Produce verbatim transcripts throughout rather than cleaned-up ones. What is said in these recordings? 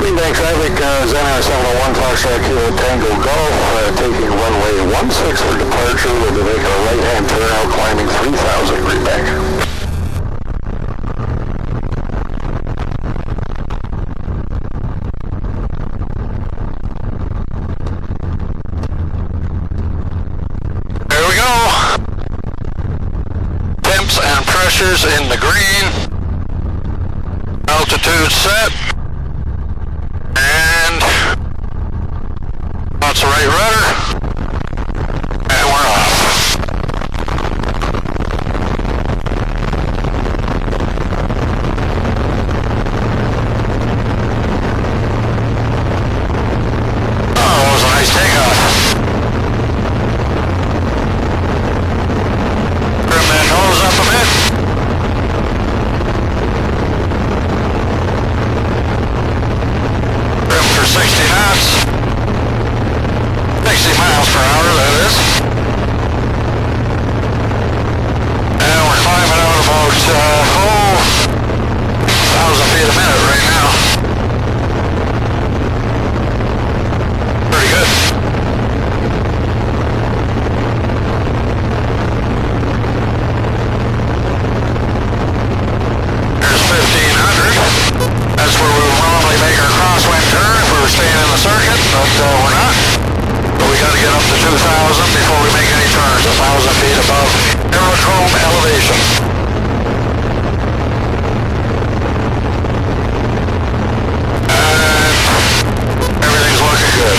Greenbank traffic, uh, Xenon seven oh one Foxtrot Kilo Tango Golf, uh, taking runway one six for departure. We'll be making a right-hand turnout climbing three thousand Greenbank. There we go. Temps and pressures in the green. Altitude set. And that's the right rudder, and we're off. Oh, that was a nice takeoff. Trim that nose up a bit. sixty knots, sixty miles per hour that is, and we're climbing out about, uh, oh, one thousand feet a minute right now. Pretty good. There's fifteen hundred, that's where we would normally make our crosswind turn if we were staying in the circuit, but uh, we're not. But we got to get up to two thousand before we make any turns, one thousand feet above aerodrome elevation. And everything's looking good.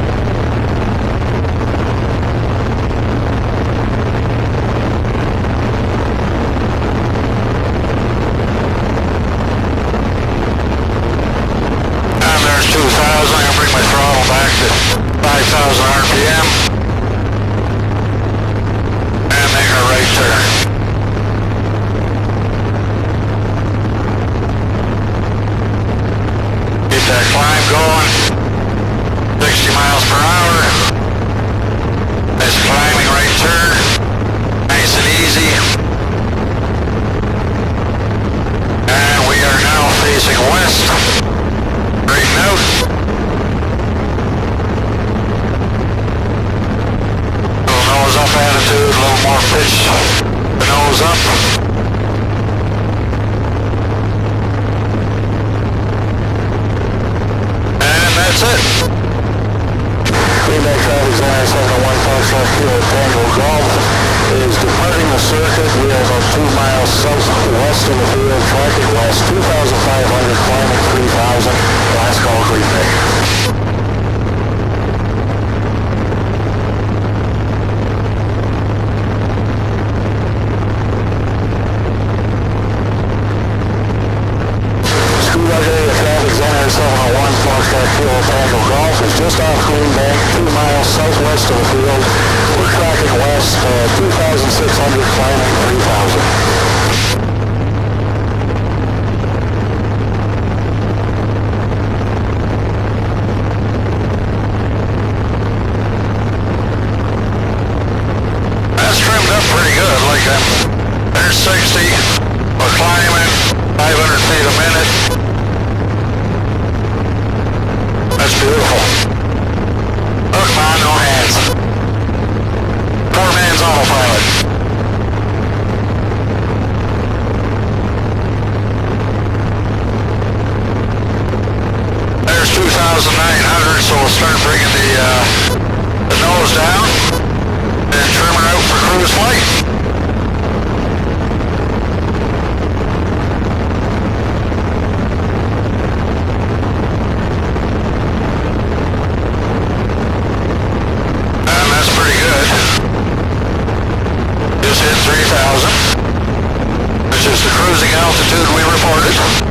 two thousand, I'm going to bring my throttle back to five thousand R P M and make a right turn. Keep that climb going, sixty miles per hour. Nice climbing right turn, nice and easy. And we are now facing west. Straighten out. Little nose up attitude, a little more pitch. The nose up. And that's it. Greenbank traffic Xenon seven oh one Foxtrot Kilo Tango Golf is departing the circuit. We are about two miles southwest of the field, tracking west two thousand five hundred, climbing three thousand. Last call, Greenbank. Screwdriver area traffic Xenon seven oh one Foxtrot Kilo Tango Golf is just off Greenbank, two miles southwest of the field. We're tracking west uh, two thousand six hundred, climbing three thousand. Pretty good, like um, there's sixty, we're climbing five hundred feet a minute. That's beautiful. Look, man, no hands. Poor man's autopilot. There's two thousand nine hundred, so we'll start bringing the, uh, the nose down. And trim her out for cruise flight. And that's pretty good. Just hit three thousand, which is the cruising altitude we reported.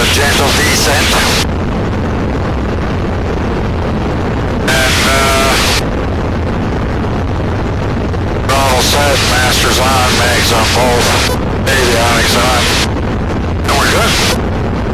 gentle descent. And uh, throttle set, masters on, mags on both, avionics on, and we're good.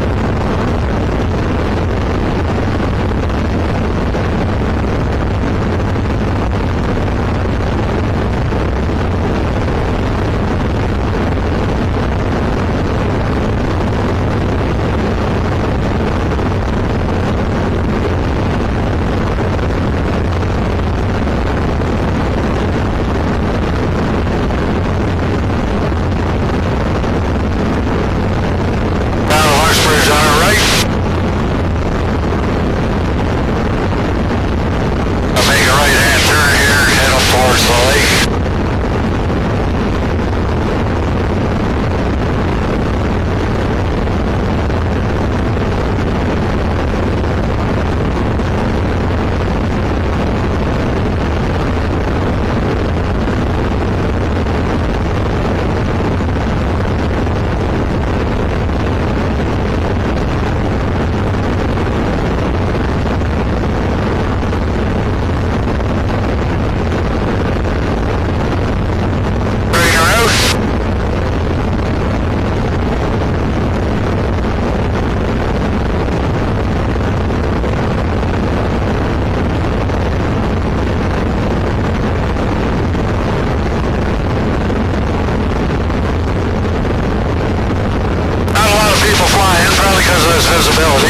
Visibility.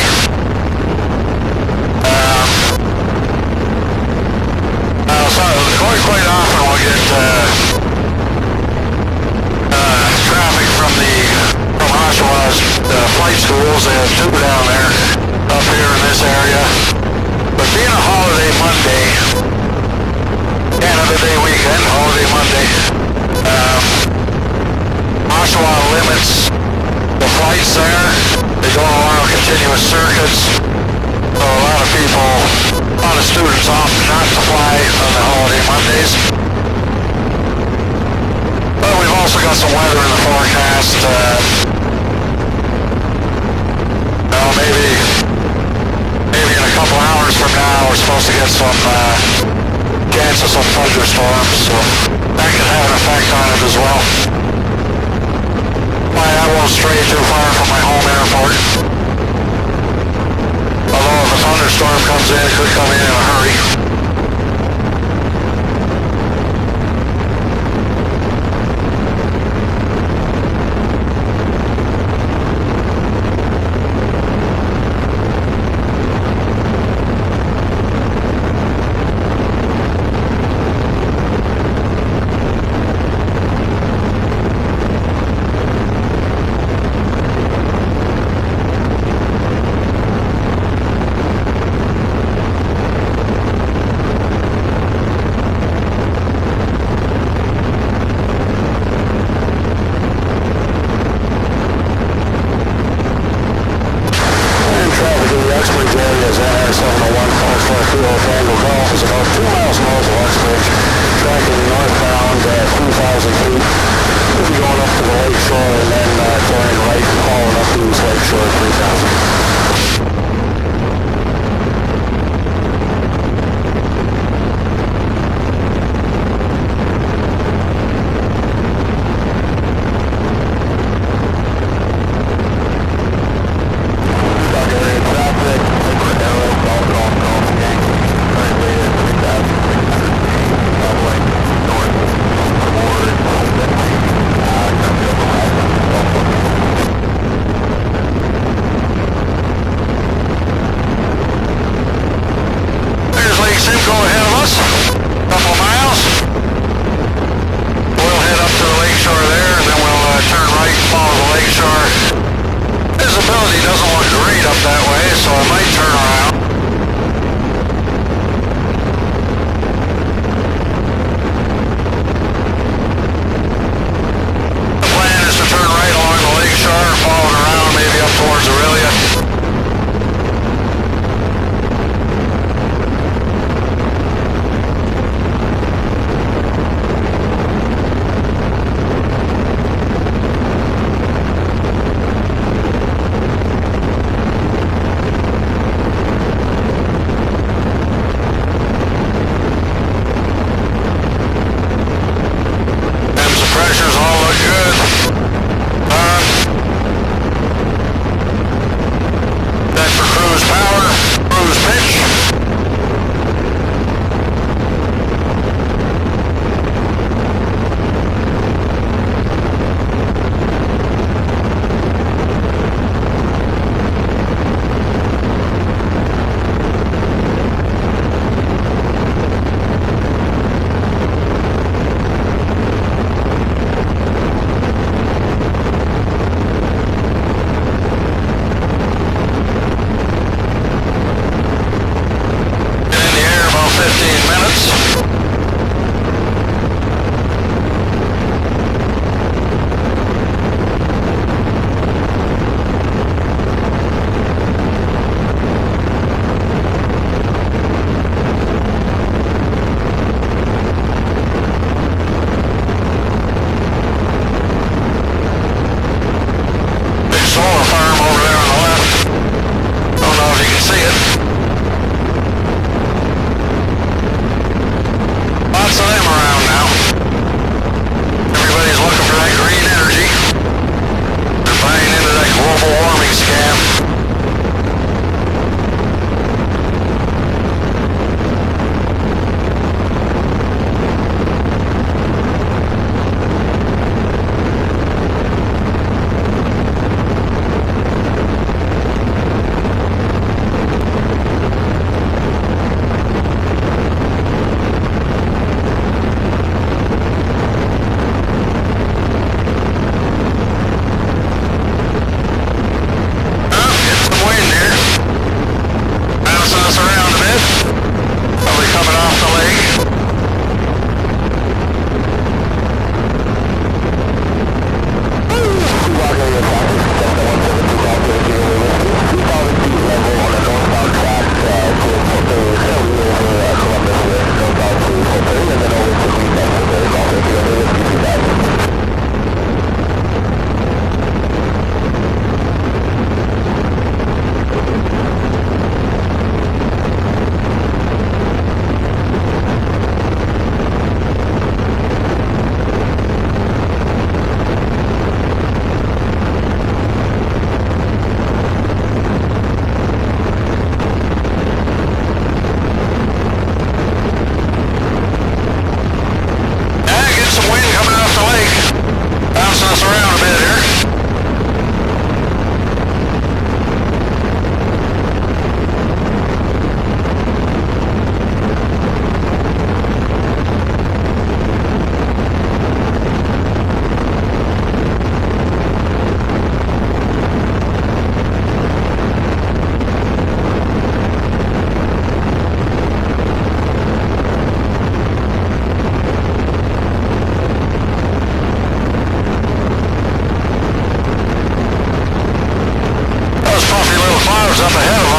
Um, uh, so quite, quite often we'll get uh, uh, traffic from the from Oshawa's uh, flight schools. They have two down there, up here in this area. But being a holiday Monday, Canada Day weekend, holiday Monday, um, Oshawa limits the flights there. They go along continuous circuits, so a lot of people, a lot of students opt not to fly on the holiday Mondays. But we've also got some weather in the forecast. Uh, well, maybe, maybe in a couple hours from now we're supposed to get some uh, chance of some thunderstorms, so that could have an effect on it as well. I won't stray too far from my home airport. Although if a thunderstorm comes in, it could come in in a hurry.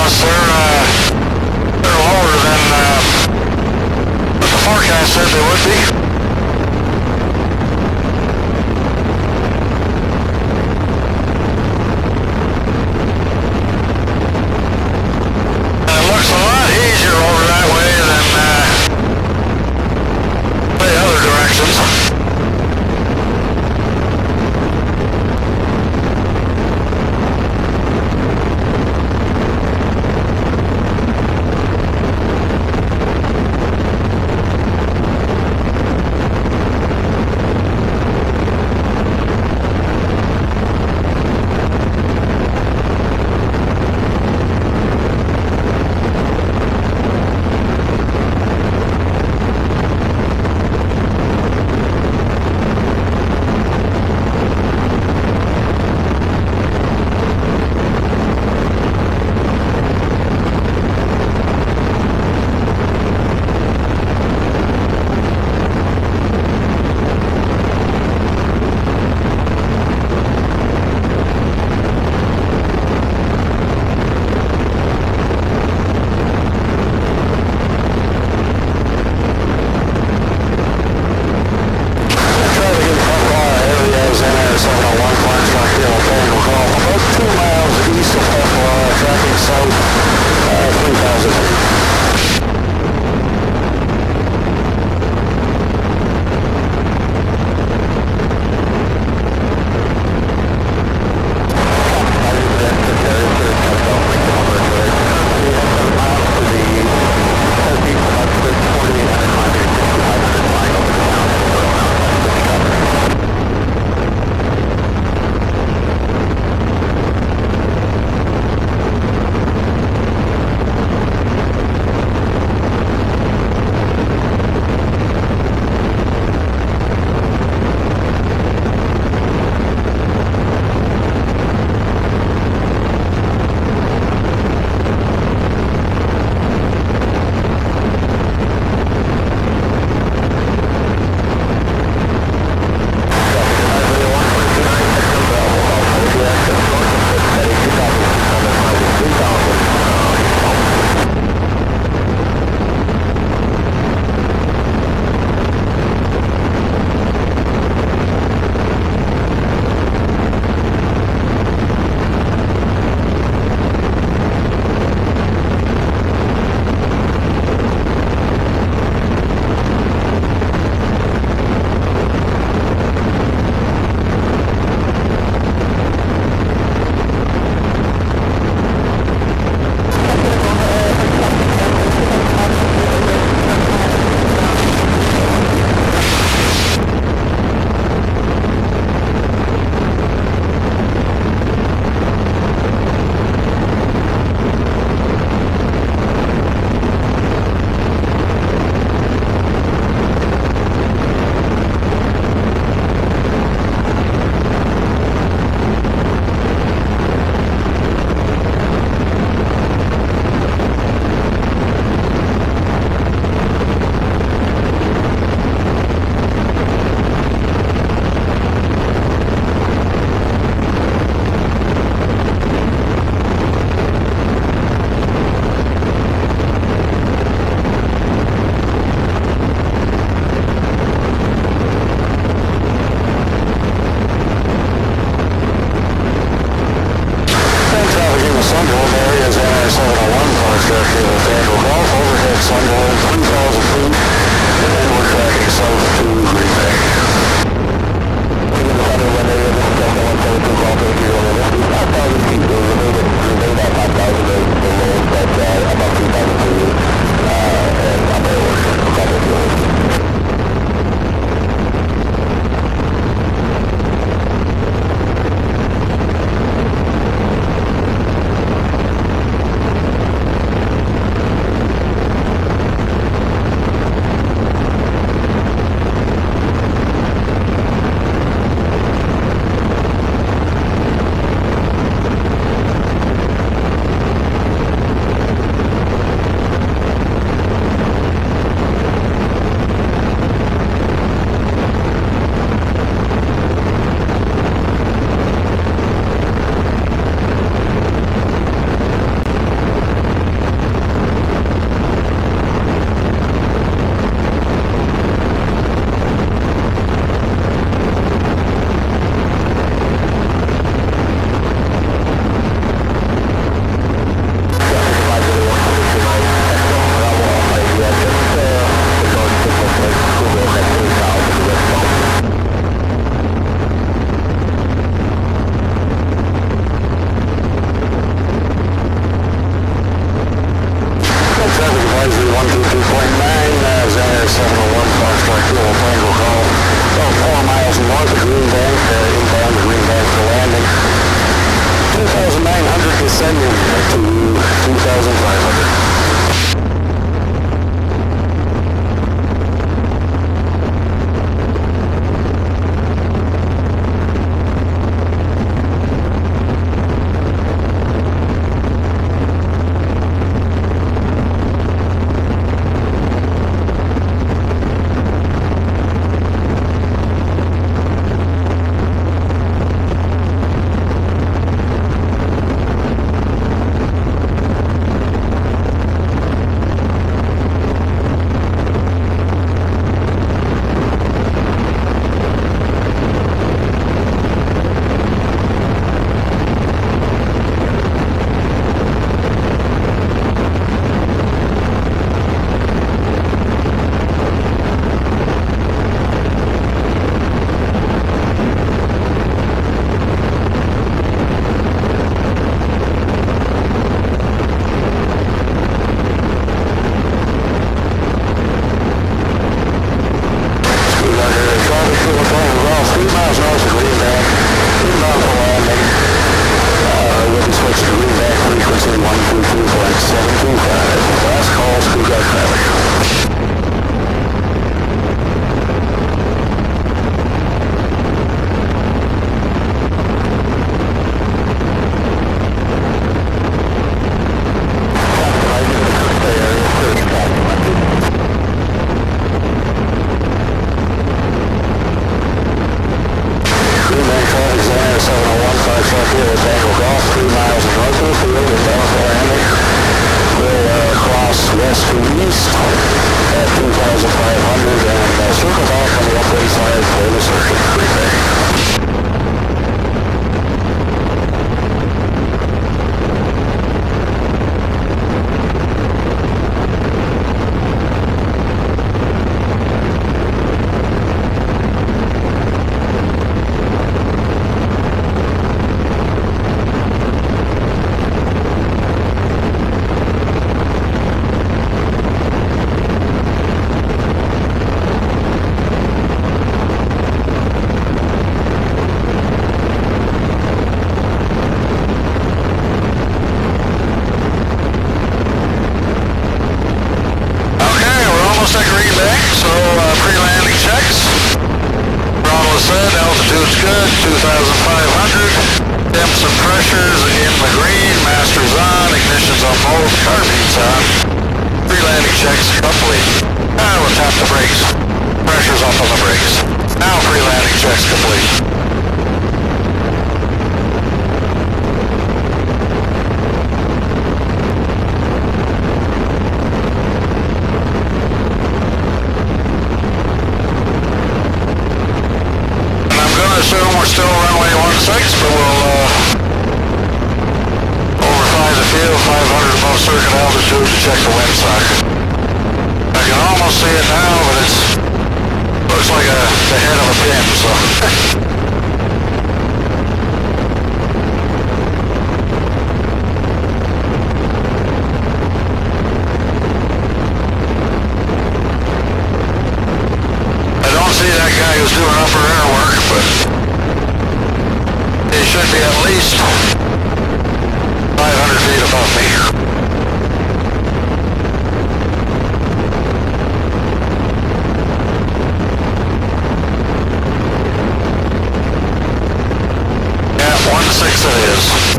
us, they're, uh, they're lower than uh, what the forecast said they would be. And it looks a lot easier over that way than uh, the other directions. Temps and pressures in the green, masters on, ignition's on both, carbine's on. Pre-landing checks complete. Now we'll tap the brakes. Pressure's up on the brakes. Now pre-landing checks complete. And I'm going to assume we're still runway one six, but we'll uh, overfly the field five hundred above circuit altitude to check the wind socket. I can almost see it now, but it's looks like a, the head of a pin, so. I don't see that guy who's doing upper air work, but he should be at least five hundred feet above me. one six it is.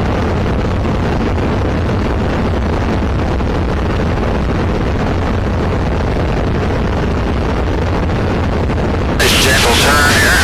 Nice gentle turn here.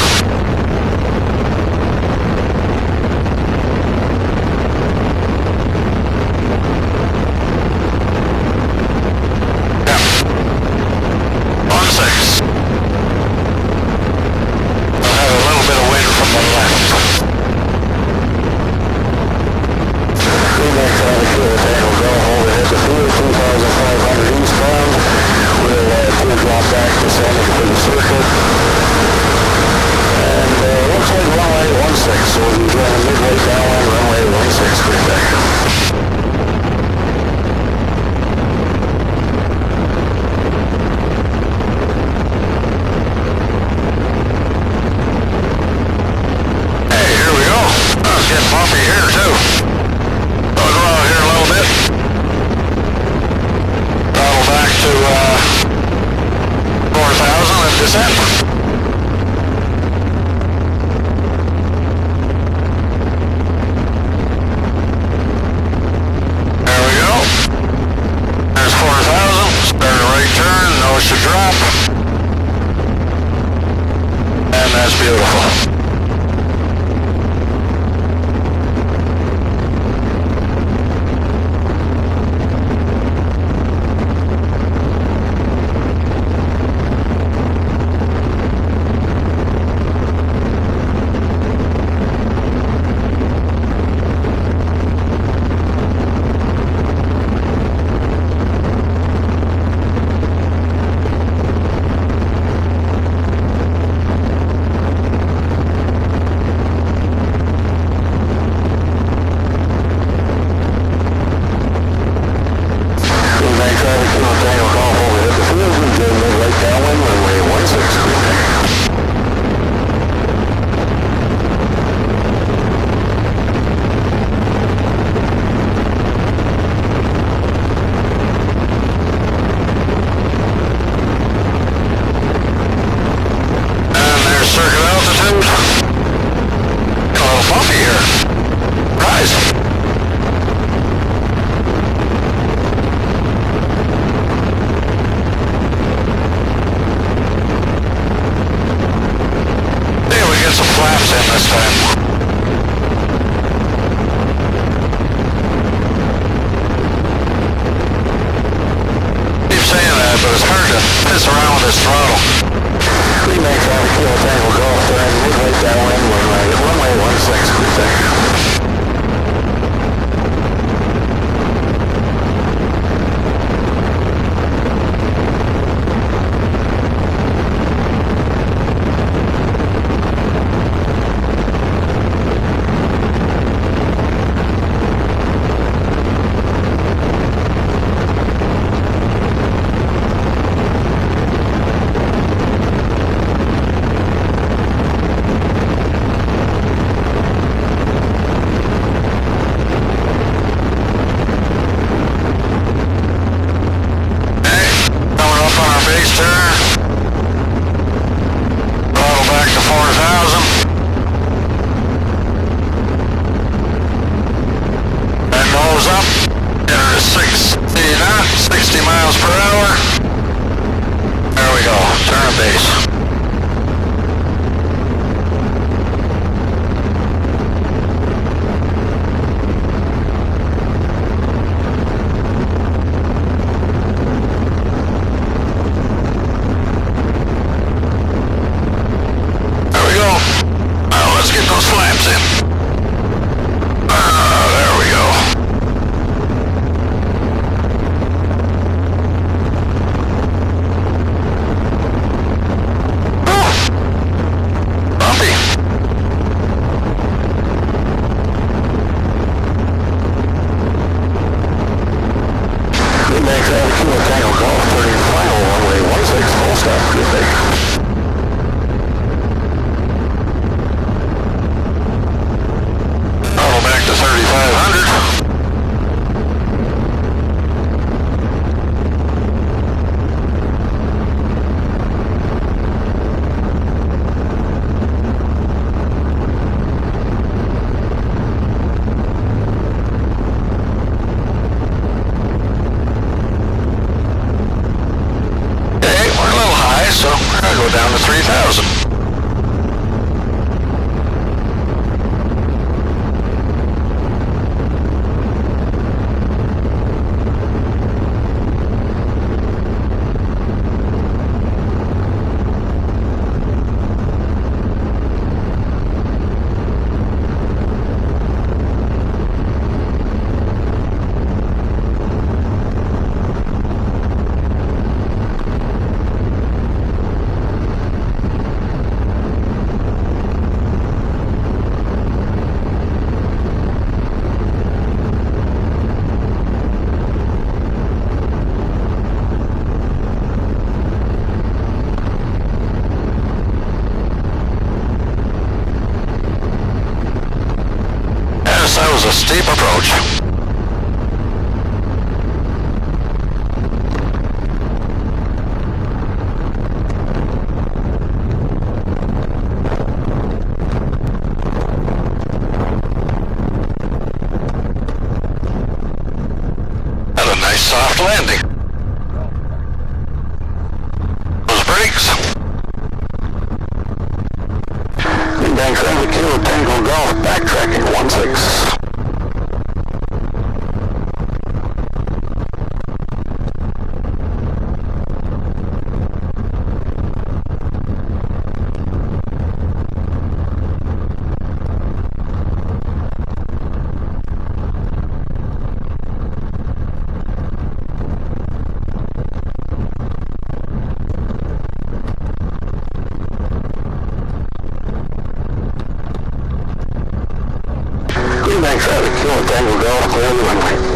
ground base. Greenbank, Kilo Tango Golf, turning final, runway one six, full stop, Greenbank. Throttle back to thirty-five hundred. So we're going to go down to three thousand. That was a steep approach. Had a nice soft landing. Those brakes. Greenbank, seven Kilo Tango Golf, backtracking one six. Greenbank, seven Kilo Tango Golf, clear the runway.